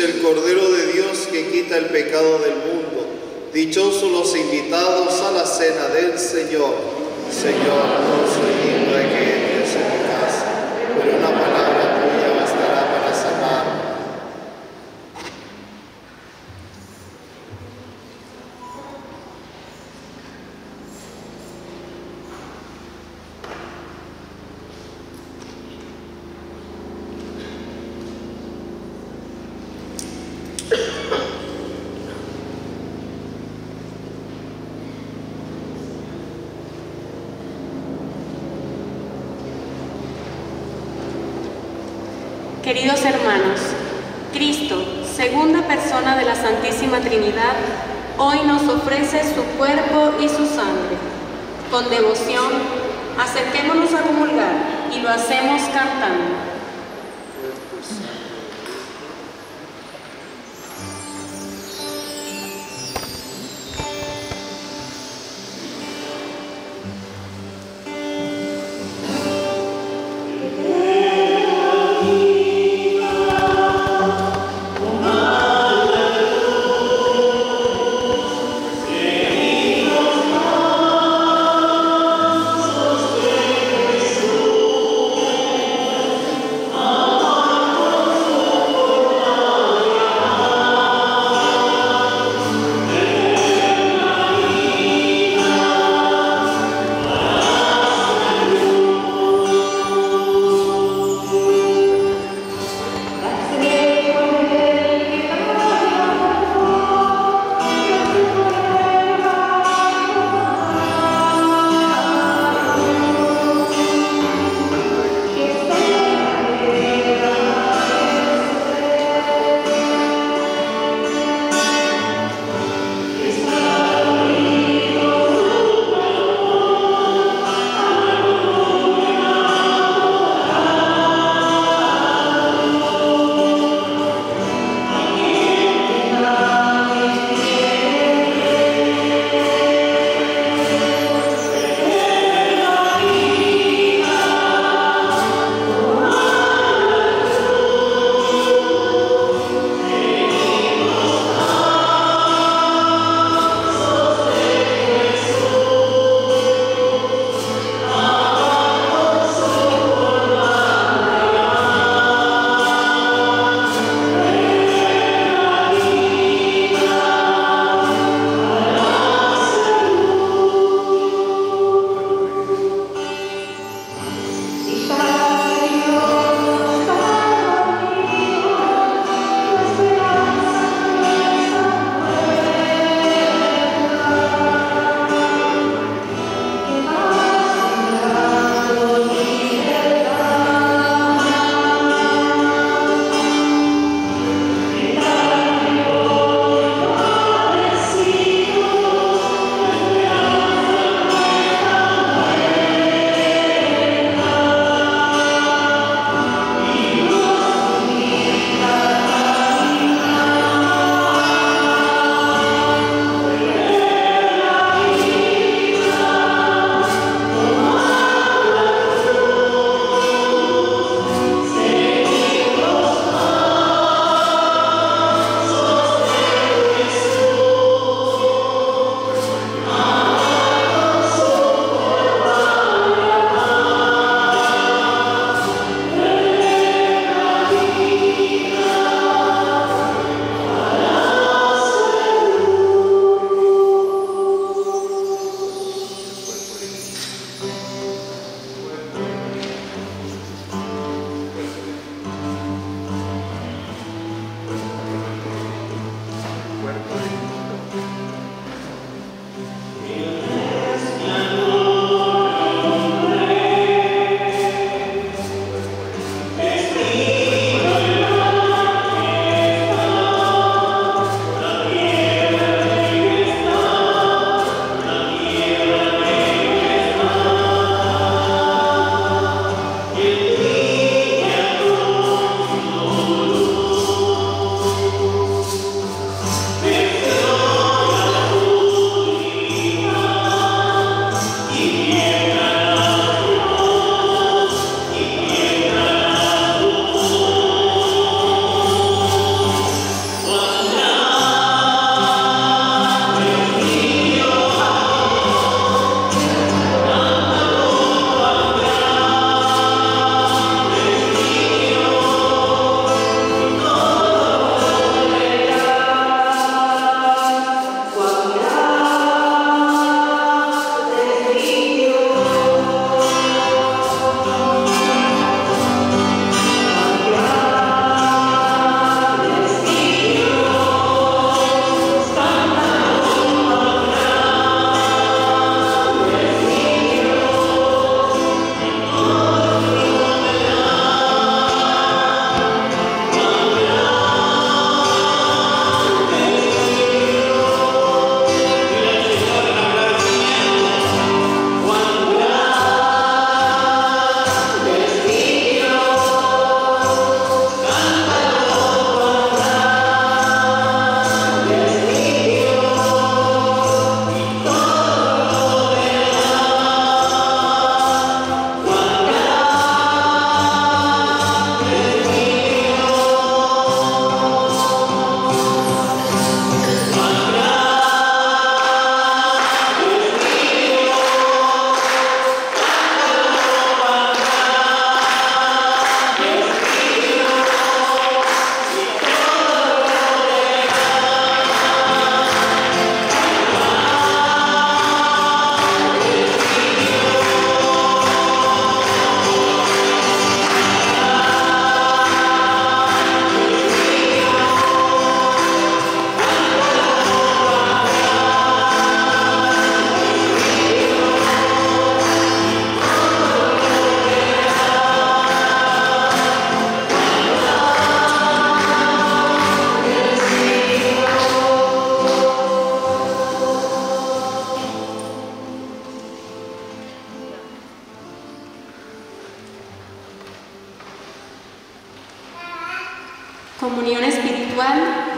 el Cordero de Dios que quita el pecado del mundo. Dichosos los invitados a la cena del Señor. Señor, no soy digno de que entres en mi casa, pero una palabra tuya bastará para sanarme. Queridos hermanos, Cristo, segunda persona de la Santísima Trinidad, hoy nos ofrece su cuerpo y su sangre. Con devoción, acerquémonos a comulgar y lo hacemos cantando.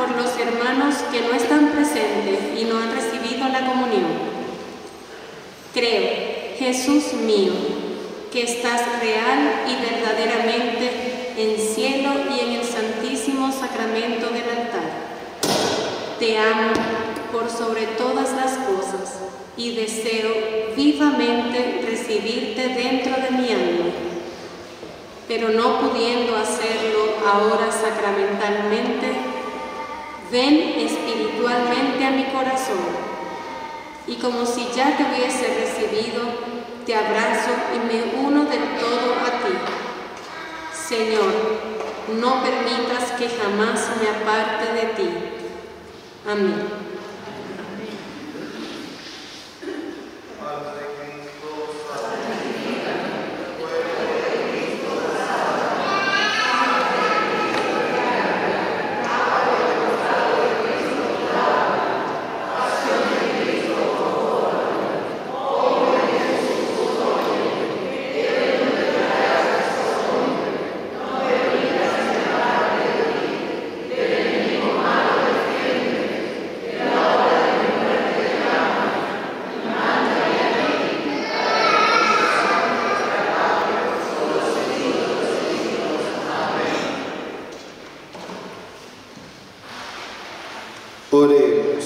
por los hermanos que no están presentes y no han recibido la comunión. Creo, Jesús mío, que estás real y verdaderamente en cielo y en el santísimo sacramento del altar. Te amo por sobre todas las cosas y deseo vivamente recibirte dentro de mi alma, pero no pudiendo hacerlo ahora sacramentalmente, ven espiritualmente a mi corazón, y como si ya te hubiese recibido, te abrazo y me uno del todo a ti. Señor, no permitas que jamás me aparte de ti. Amén. Oremos.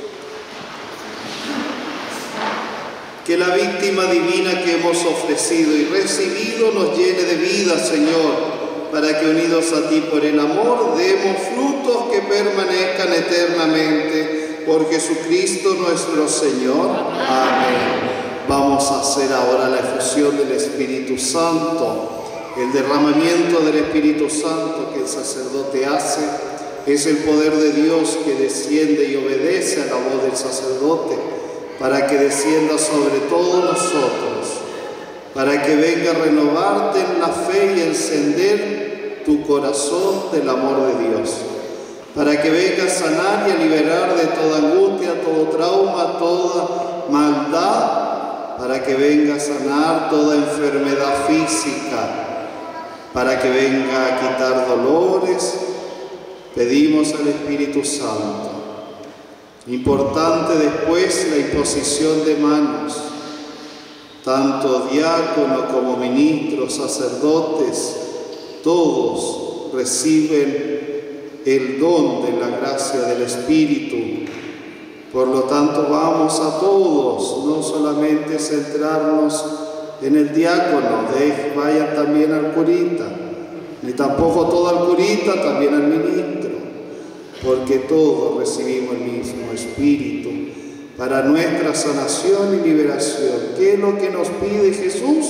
Que la víctima divina que hemos ofrecido y recibido nos llene de vida, Señor, para que unidos a ti por el amor demos frutos que permanezcan eternamente. Por Jesucristo nuestro Señor. Amén. Vamos a hacer ahora la efusión del Espíritu Santo. El derramamiento del Espíritu Santo que el sacerdote hace es el poder de Dios que desciende y obedece a la voz del sacerdote para que descienda sobre todos nosotros, para que venga a renovarte en la fe y encender tu corazón del amor de Dios, para que venga a sanar y a liberar de toda angustia, todo trauma, toda maldad, para que venga a sanar toda enfermedad física, para que venga a quitar dolores. Pedimos al Espíritu Santo. Importante después la imposición de manos. Tanto diácono como ministros, sacerdotes, todos reciben el don de la gracia del Espíritu. Por lo tanto, vamos a todos, no solamente centrarnos en el diácono, vayan también al curita, ni tampoco todo al curita, también al ministro, porque todos recibimos el mismo Espíritu para nuestra sanación y liberación. ¿Qué es lo que nos pide Jesús?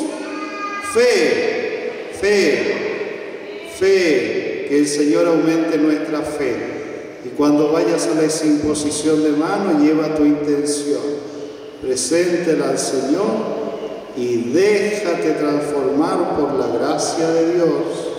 Fe, fe, fe, que el Señor aumente nuestra fe. Y cuando vayas a esa imposición de mano, lleva tu intención, preséntela al Señor y déjate transformar por la gracia de Dios.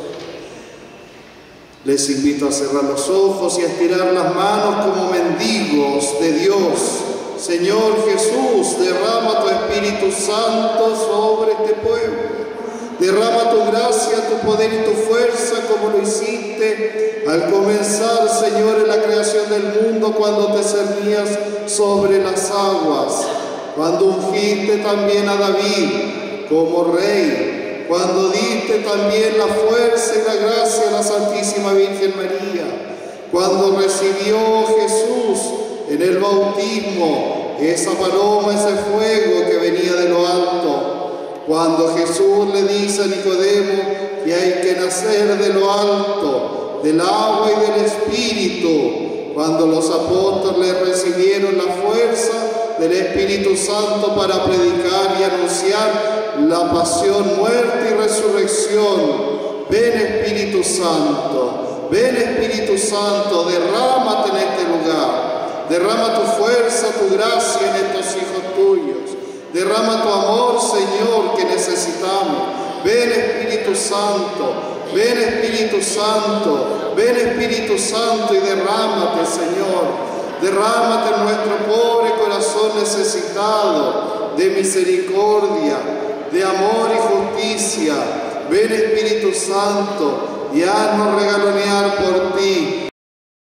Les invito a cerrar los ojos y a estirar las manos como mendigos de Dios. Señor Jesús, derrama tu Espíritu Santo sobre este pueblo. Derrama tu gracia, tu poder y tu fuerza como lo hiciste al comenzar, Señor, en la creación del mundo, cuando te cernías sobre las aguas, cuando ungiste también a David como rey, cuando diste también la fuerza y la gracia a la Santísima Virgen María, cuando recibió Jesús en el bautismo esa paloma, ese fuego que venía de lo alto, cuando Jesús le dice a Nicodemo que hay que nacer de lo alto, del agua y del Espíritu, cuando los apóstoles recibieron la fuerza del Espíritu Santo para predicar y anunciar la pasión, muerte y resurrección. Ven Espíritu Santo, ven Espíritu Santo, derrámate en este lugar, derrama tu fuerza, tu gracia en estos hijos tuyos, derrama tu amor, Señor, que necesitamos. Ven Espíritu Santo, ven Espíritu Santo, ven Espíritu Santo y derrámate, Señor. Derrámate en nuestro pobre corazón necesitado de misericordia, de amor y justicia. Ven Espíritu Santo y haznos regalonear por ti